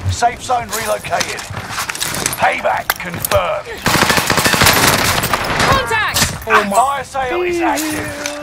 Safe zone relocated. Payback confirmed. Contact! Fire sale is active.